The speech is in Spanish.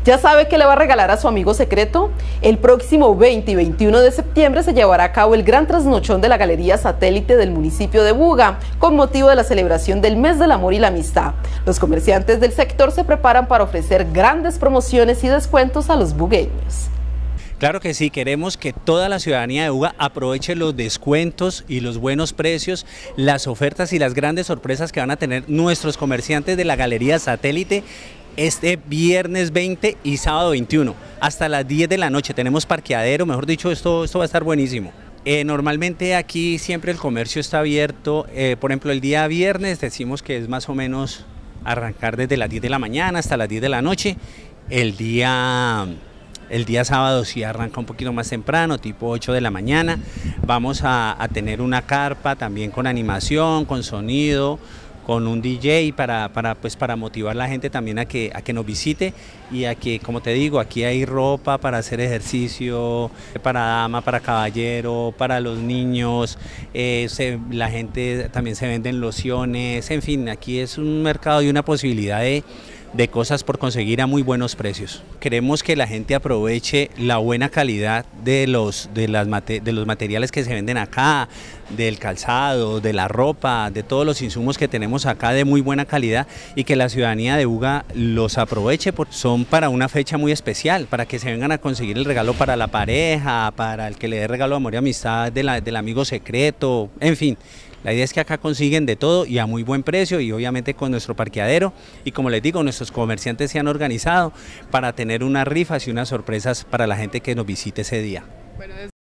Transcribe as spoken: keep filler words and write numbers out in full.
¿Ya sabe qué le va a regalar a su amigo secreto? El próximo veinte y veintiuno de septiembre se llevará a cabo el gran trasnochón de la Galería Satélite del municipio de Buga, con motivo de la celebración del Mes del Amor y la Amistad. Los comerciantes del sector se preparan para ofrecer grandes promociones y descuentos a los bugueños. Claro que sí, queremos que toda la ciudadanía de Buga aproveche los descuentos y los buenos precios, las ofertas y las grandes sorpresas que van a tener nuestros comerciantes de la Galería Satélite este viernes veinte y sábado veintiuno, hasta las diez de la noche. Tenemos parqueadero, mejor dicho, esto, esto va a estar buenísimo. Eh, normalmente aquí siempre el comercio está abierto, eh, por ejemplo el día viernes decimos que es más o menos arrancar desde las diez de la mañana hasta las diez de la noche, el día... El día sábado sí arranca un poquito más temprano, tipo ocho de la mañana. Vamos a, a tener una carpa también con animación, con sonido, con un D J para, para, pues, para motivar a la gente también a que, a que nos visite y a que, como te digo, aquí hay ropa para hacer ejercicio, para dama, para caballero, para los niños, eh, se, la gente también se venden lociones, en fin, aquí es un mercado y una posibilidad de... de cosas por conseguir a muy buenos precios. Queremos que la gente aproveche la buena calidad de los, de, las mate, de los materiales que se venden acá, del calzado, de la ropa, de todos los insumos que tenemos acá de muy buena calidad y que la ciudadanía de Buga los aproveche, porque son para una fecha muy especial, para que se vengan a conseguir el regalo para la pareja, para el que le dé regalo de amor y amistad de la, del amigo secreto, en fin. La idea es que acá consiguen de todo y a muy buen precio y obviamente con nuestro parqueadero y como les digo, nuestros comerciantes se han organizado para tener unas rifas y unas sorpresas para la gente que nos visite ese día. Bueno,